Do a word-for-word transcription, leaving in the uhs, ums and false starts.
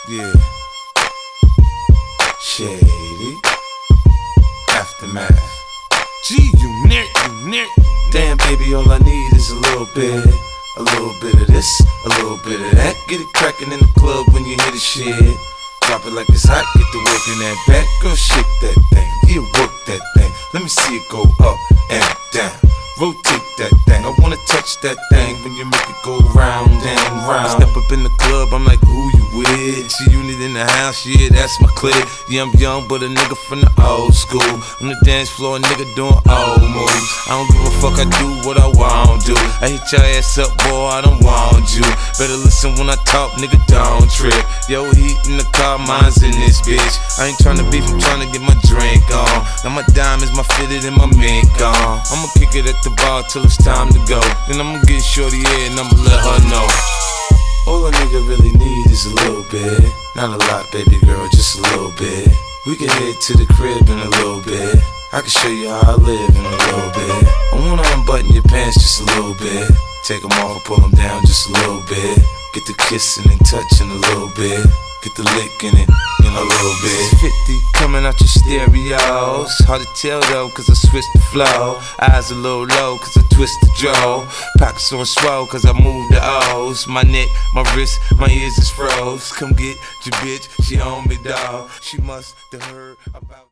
Yeah. Shady. Aftermath. G unit, unit. Damn, baby, all I need is a little bit. A little bit of this, a little bit of that. Get it crackin' in the club when you hear the shit. Drop it like it's hot, get the work in that back. Girl, shake that thing, yeah, work that thing. Let me see it go up and down. Rotate that thing, I wanna touch that thing when you make it go round and round. I step up in the club, I'm like, who you with? She unit in the house, yeah, that's my clique. Yeah, I'm young, but a nigga from the old school. On the dance floor, a nigga doing old moves. I don't give a fuck, I do what I want to. I hit your ass up, boy, I don't want you. Better listen when I talk, nigga, don't trip. Yo, heat in the car, mine's in this bitch. I ain't tryna beef, I'm tryna get my drink on. Now my diamonds, my fitted, and my mink on. I'ma kick it at the bar till it's time to go. Then I'ma get shorty in and I'ma let her know. All a nigga really need is a little bit. Not a lot, baby girl, just a little bit. We can head to the crib in a little bit. I can show you how I live in a little bit. I wanna unbutton your pants just a little bit. Take them off, pull them down just a little bit. Get the kissing and touching a little bit. Get the licking it in a little bit. fifty coming out your stereos. Hard to tell though, cause I switched the flow. Eyes a little low, cause I twist the jaw. Pockets on swole, cause I move the O's. My neck, my wrist, my ears is froze. Come get your bitch, she on me, dawg. She must have heard about